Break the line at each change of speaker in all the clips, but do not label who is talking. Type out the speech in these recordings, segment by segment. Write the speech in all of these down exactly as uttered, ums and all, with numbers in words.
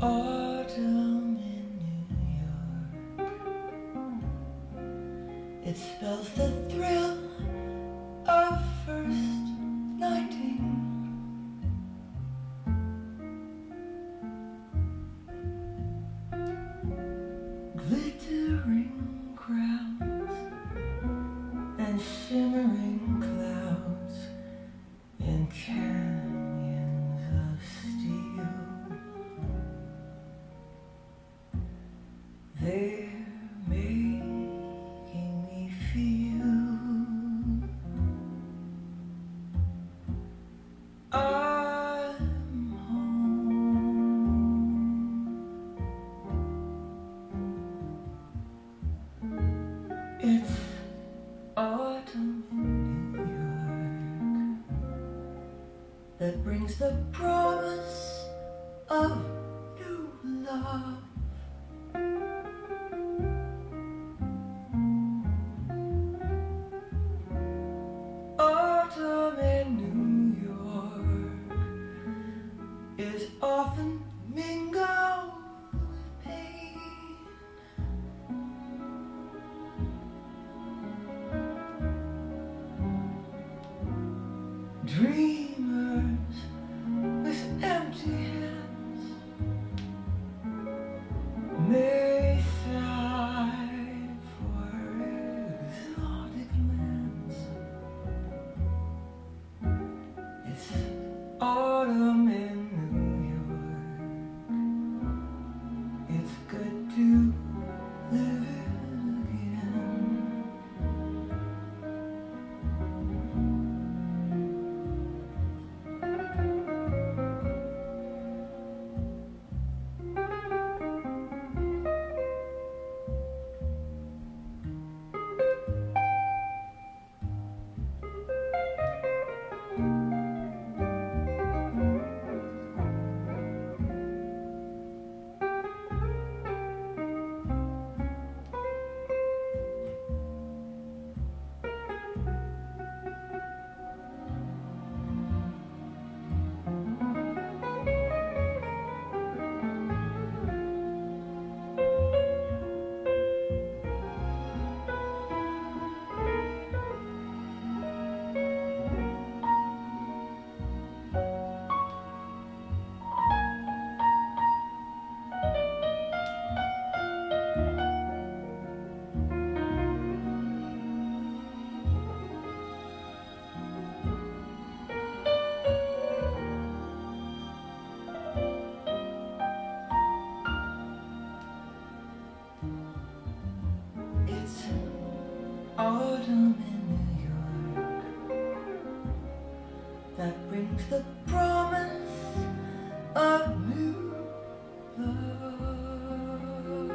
Autumn in New York. It spells the thrill of first lighting. Glittering crowns and shimmering clouds in canyons of steel. They're making me feel I'm home. It's autumn in New York that brings the promise of new love. Autumn in New York is often mingled with pain. Dreamers with empty hands may sigh for exotic lands. It's autumn in New York. It's good to live again. It's autumn in New York that brings the promise of new love.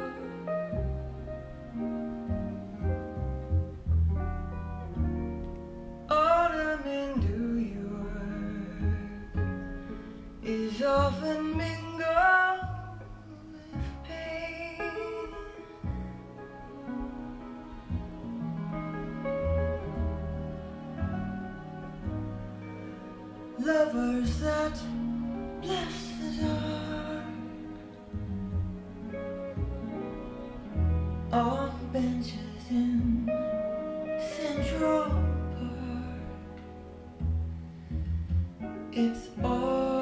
Autumn in New York is often mingled with pain. Lovers that bless the dark on benches in Central Park. It's all